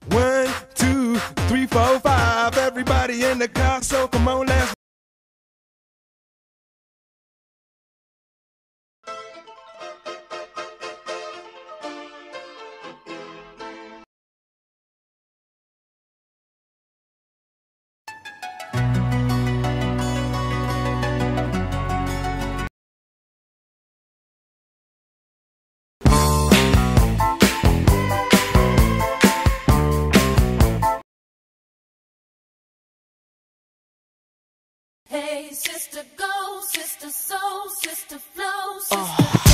1, 2, 3, 4, 5. Everybody in the car, so come on, let's. Hey, sister, go, sister, soul, sister, flow, sister.